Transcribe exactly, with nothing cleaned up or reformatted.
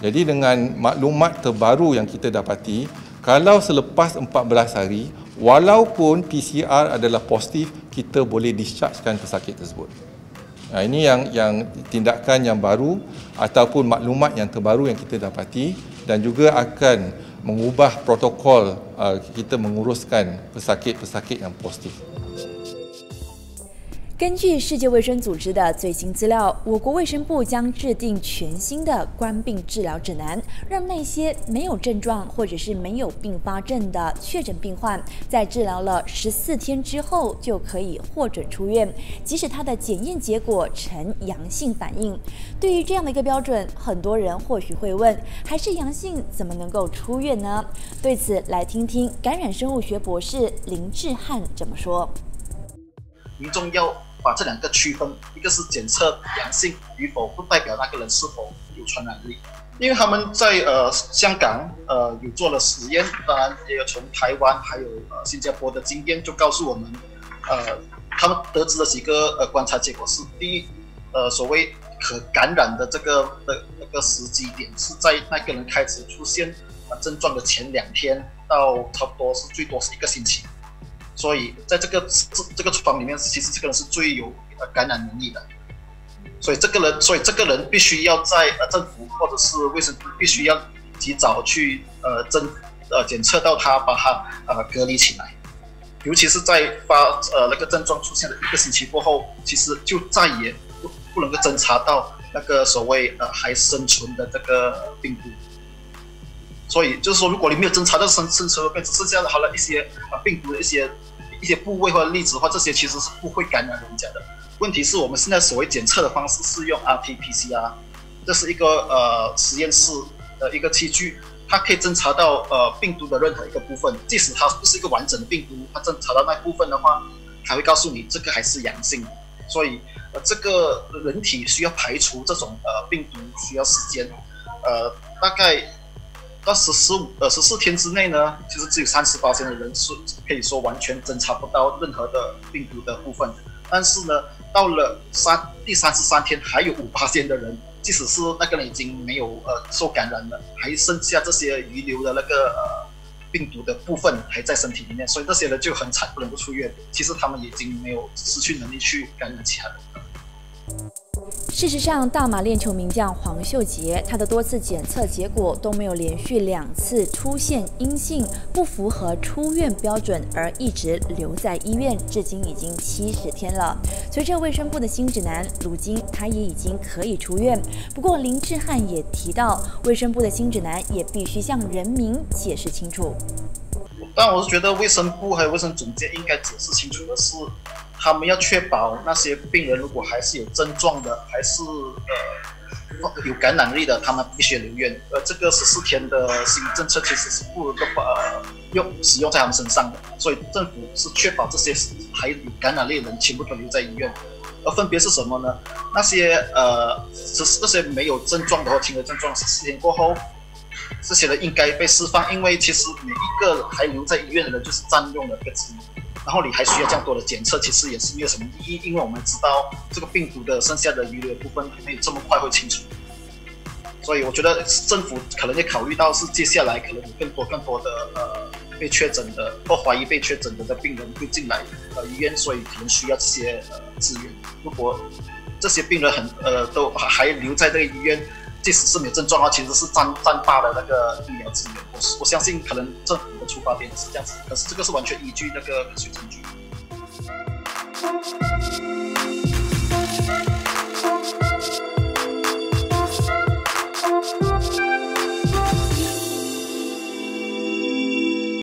Jadi dengan maklumat terbaru yang kita dapati, kalau selepas empat belas hari, walaupun P C R adalah positif, kita boleh dischargekan pesakit tersebut. Nah, ini yang yang tindakan yang baru ataupun maklumat yang terbaru yang kita dapati, dan juga akan mengubah protokol uh, kita menguruskan pesakit-pesakit yang positif. 根据世界卫生组织的最新资料，我国卫生部将制定全新的冠病治疗指南，让那些没有症状或者是没有并发症的确诊病患，在治疗了十四天之后就可以获准出院，即使他的检验结果呈阳性反应。对于这样的一个标准，很多人或许会问，还是阳性怎么能够出院呢？对此，来听听感染生物学博士林志汉怎么说。 民众要把这两个区分，一个是检测阳性与否，不代表那个人是否有传染力。因为他们在呃香港呃有做了实验，当然也有从台湾还有呃新加坡的经验，就告诉我们，呃他们得知的几个呃观察结果是：第一，呃所谓可感染的这个的那个时机点是在那个人开始出现呃症状的前两天到差不多是最多是一个星期。所以在这个这这个厨房里面，其实这个人是最有呃感染能力的。所以这个人，所以这个人必须要在呃政府或者是卫生部必须要及早去呃侦呃检测到他，把他呃隔离起来。尤其是在发呃那个症状出现的一个星期过后，其实就再也不不能够侦查到那个所谓呃还生存的这个病毒。所以就是说，如果你没有侦查到生生存的病，只剩下好了一些啊病毒的一些一些部位或者粒子的话，这些其实是不会感染人家的。问题是我们现在所谓检测的方式是用 R T P C R， 这是一个呃实验室的一个器具，它可以侦查到呃病毒的任何一个部分，即使它不是一个完整的病毒，它侦查到那部分的话，它会告诉你这个还是阳性。所以呃这个人体需要排除这种呃病毒需要时间，呃大概。到十四呃十四天之内呢，其实只有三十八%的人是可以说完全侦查不到任何的病毒的部分。但是呢，到了三第三十三天，还有五%的人，即使是那个人已经没有呃受感染了，还剩下这些遗留的那个呃病毒的部分还在身体里面，所以这些人就很惨，不能够出院。其实他们已经没有失去能力去感染其他人了。 事实上，大马链球名将黄秀杰，他的多次检测结果都没有连续两次出现阴性，不符合出院标准，而一直留在医院，至今已经七十天了。随着卫生部的新指南，如今他也已经可以出院。不过林志汉也提到，卫生部的新指南也必须向人民解释清楚。 但我是觉得卫生部还有卫生总监应该解释清楚的是，他们要确保那些病人如果还是有症状的，还是呃有感染力的，他们必须留院。而这个十四天的新政策其实是不能够呃用使用在他们身上的，所以政府是确保这些还有感染力的人全部都留在医院。而分别是什么呢？那些呃这些没有症状的或轻微症状，十四天过后。这些人应该被释放，因为其实每一个还留在医院的人就是占用了这个资源，然后你还需要这样多的检测，其实也是没有什么意义，因为我们知道这个病毒的剩下的遗留部分没有这么快会清除，所以我觉得政府可能也考虑到是接下来可能有更多更多的呃被确诊的或怀疑被确诊的的病人会进来呃医院，所以可能需要这些呃资源。如果这些病人很呃都还留在这个医院。即使是没有症状的话，其实是占占大的那个医疗资源。我我相信可能政府的出发点是这样子，可是这个是完全依据那个科学证据。